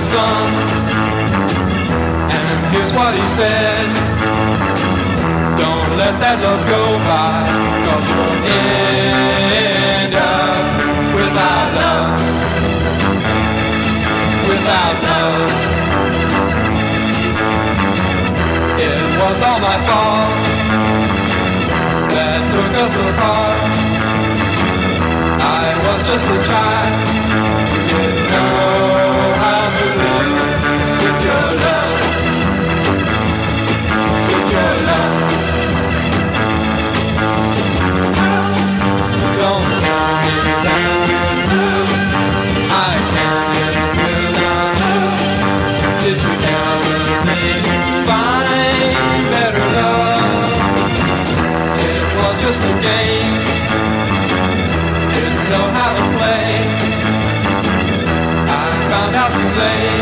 sun. And here's what he said: don't let that love go by, 'cause you'll end up without love, without love. It was all my fault that took us apart. I was just a child, didn't know how to live with your love, with your love. Don't tell me that I can't live without you. Did you ever find better love? It was just a game, didn't know how to play. I found out too late.